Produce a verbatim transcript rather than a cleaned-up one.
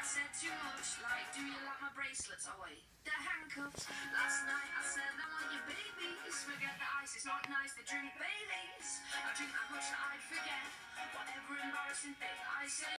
said too much, like, do you like my bracelets? Oh wait, they're handcuffs. Last night I said I want your babies. Forget the ice, it's not nice, they drink Baileys. I drink that much that I'd forget whatever embarrassing thing I say.